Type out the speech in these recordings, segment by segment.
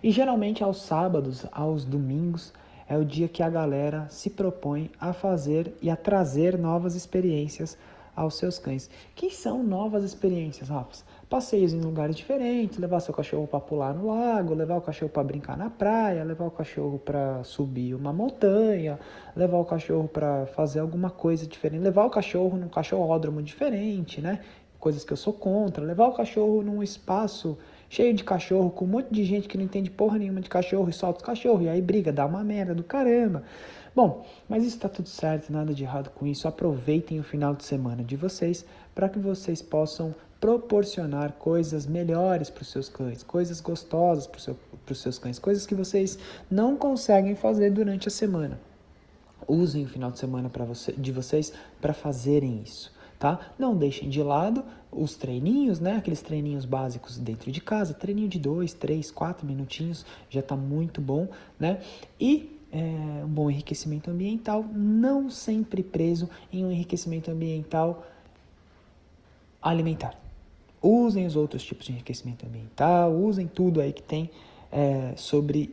E geralmente aos sábados, aos domingos, é o dia que a galera se propõe a fazer e a trazer novas experiências aos seus cães. Que são novas experiências, Rafa? Passeios em lugares diferentes, levar seu cachorro para pular no lago, levar o cachorro para brincar na praia, levar o cachorro para subir uma montanha, levar o cachorro para fazer alguma coisa diferente, levar o cachorro num cachorródromo diferente, né? Coisas que eu sou contra, levar o cachorro num espaço cheio de cachorro, com um monte de gente que não entende porra nenhuma de cachorro e solta os cachorros, e aí briga, dá uma merda do caramba. Bom, mas isso tá tudo certo, nada de errado com isso. Aproveitem o final de semana de vocês para que vocês possam proporcionar coisas melhores para os seus cães, coisas gostosas para os seus cães, coisas que vocês não conseguem fazer durante a semana. Usem o final de semana de vocês para fazerem isso. Tá? Não deixem de lado os treininhos, né? Aqueles treininhos básicos dentro de casa, treininho de 2, 3, 4 minutinhos, já está muito bom, né? E um bom enriquecimento ambiental, não sempre preso em um enriquecimento ambiental alimentar. Usem os outros tipos de enriquecimento ambiental, usem tudo aí que tem sobre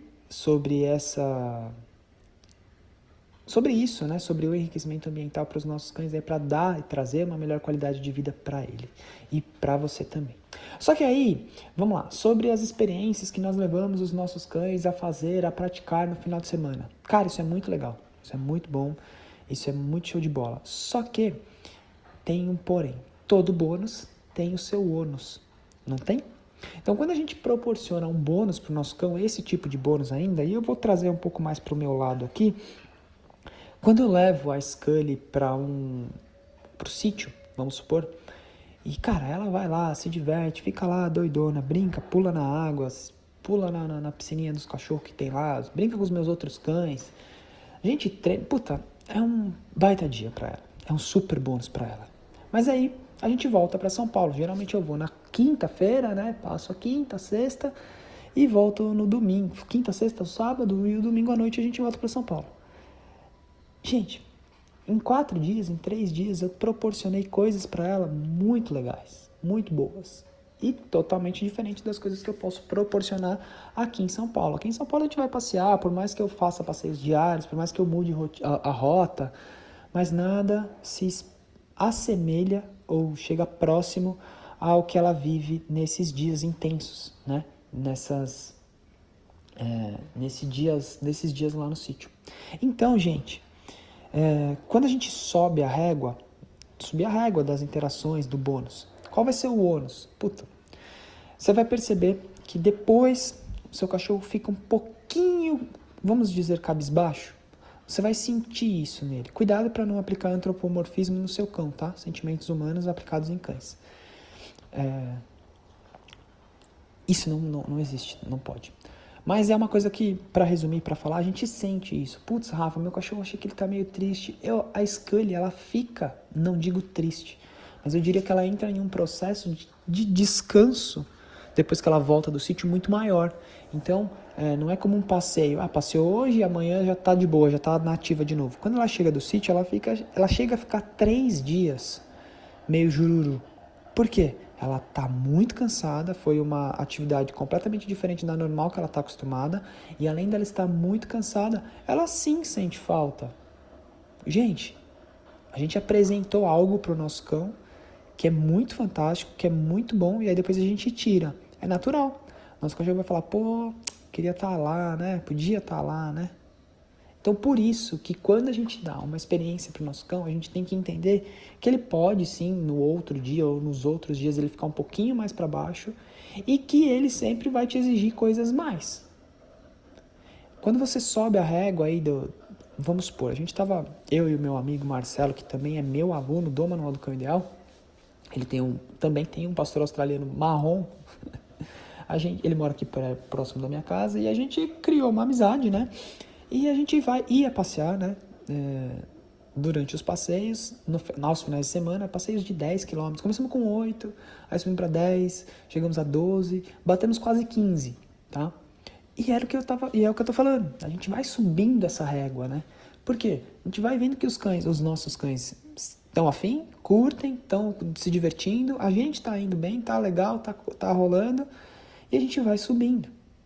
isso, né? Sobre o enriquecimento ambiental para os nossos cães, para dar e trazer uma melhor qualidade de vida para ele e para você também. Só que aí, vamos lá, sobre as experiências que nós levamos os nossos cães a fazer, a praticar no final de semana. Cara, isso é muito legal, isso é muito bom, isso é muito show de bola. Só que tem um porém, todo bônus tem o seu ônus, não tem? Então, quando a gente proporciona um bônus para o nosso cão, esse tipo de bônus ainda, e eu vou trazer um pouco mais para o meu lado aqui. Quando eu levo a Scully para o sítio, vamos supor, e cara, ela vai lá, se diverte, fica lá doidona, brinca, pula na água, pula na piscininha dos cachorros que tem lá, brinca com os meus outros cães. A gente treina, puta, é um baita dia para ela, é um super bônus para ela. Mas aí a gente volta para São Paulo, geralmente eu vou na quinta-feira, né, passo a quinta, sexta e volto no domingo, quinta, sexta, sábado e o domingo à noite a gente volta para São Paulo. Gente, em 4 dias, em 3 dias, eu proporcionei coisas para ela muito legais, muito boas. E totalmente diferente das coisas que eu posso proporcionar aqui em São Paulo. Aqui em São Paulo a gente vai passear, por mais que eu faça passeios diários, por mais que eu mude a rota, mas nada se assemelha ou chega próximo ao que ela vive nesses dias intensos, né? Nesses dias lá no sítio. Então, gente, quando a gente subir a régua das interações, do bônus, qual vai ser o ônus? Puta, você vai perceber que depois o seu cachorro fica um pouquinho, vamos dizer, cabisbaixo. Você vai sentir isso nele. Cuidado para não aplicar antropomorfismo no seu cão, tá? Sentimentos humanos aplicados em cães. Isso não existe, não pode. Mas é uma coisa que, para resumir, para falar, a gente sente isso. Putz, Rafa, meu cachorro, achei que ele tá meio triste. A Scully, ela fica, não digo triste, mas eu diria que ela entra em um processo de descanso depois que ela volta do sítio muito maior. Então, não é como um passeio. Passeou hoje e amanhã já tá de boa, já tá nativa de novo. Quando ela chega do sítio, ela chega a ficar 3 dias meio jururu. Por quê? Ela está muito cansada, foi uma atividade completamente diferente da normal que ela está acostumada, e além dela estar muito cansada, ela sim sente falta. Gente, a gente apresentou algo para o nosso cão que é muito fantástico, que é muito bom, e aí depois a gente tira. É natural. Nosso cachorro vai falar, pô, queria estar lá, né? Podia estar lá, né? Então, por isso que quando a gente dá uma experiência para o nosso cão, a gente tem que entender que ele pode, sim, no outro dia ou nos outros dias, ele ficar um pouquinho mais para baixo e que ele sempre vai te exigir coisas mais. Quando você sobe a régua aí vamos supor, eu e o meu amigo Marcelo, que também é meu aluno do Manual do Cão Ideal, ele também tem um pastor australiano marrom, ele mora aqui próximo da minha casa e a gente criou uma amizade, né? E a gente ia passear, né? Durante os passeios, nos finais de semana, passeios de 10 km. Começamos com 8, aí subimos para 10, chegamos a 12, batemos quase 15, tá? E é o que eu tô falando. A gente vai subindo essa régua, né? Por quê? A gente vai vendo que os nossos cães estão afim, curtem, estão se divertindo, a gente tá indo bem, tá legal, tá rolando, e a gente vai subindo.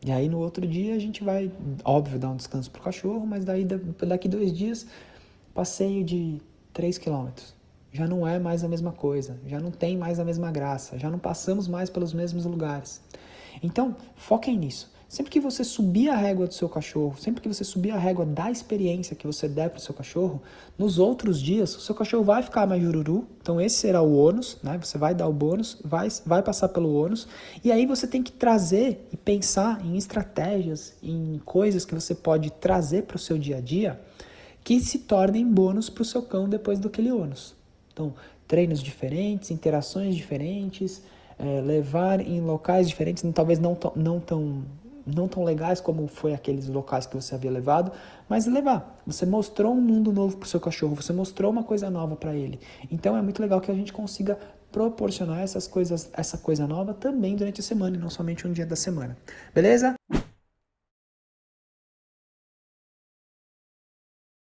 E aí no outro dia a gente vai, óbvio, dar um descanso pro cachorro, mas daí daqui 2 dias, passeio de 3 quilômetros. Já não é mais a mesma coisa, já não tem mais a mesma graça, já não passamos mais pelos mesmos lugares. Então, foquem nisso. Sempre que você subir a régua do seu cachorro, sempre que você subir a régua da experiência que você der para o seu cachorro, nos outros dias o seu cachorro vai ficar mais jururu, então esse será o ônus, né? Você vai dar o bônus, vai passar pelo ônus, e aí você tem que trazer e pensar em estratégias, em coisas que você pode trazer para o seu dia a dia que se tornem bônus para o seu cão depois daquele ônus. Então, treinos diferentes, interações diferentes, levar em locais diferentes, talvez não tão legais como foi aqueles locais que você havia levado, mas levar. Você mostrou um mundo novo para o seu cachorro, você mostrou uma coisa nova para ele. Então é muito legal que a gente consiga proporcionar essa coisa nova também durante a semana e não somente um dia da semana. Beleza?